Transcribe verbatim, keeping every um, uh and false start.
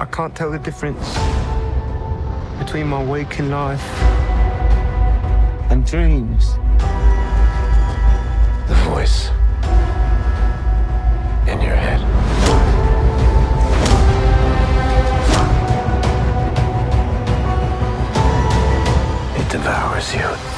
I can't tell the difference between my waking life and dreams. The voice in your head. It devours you.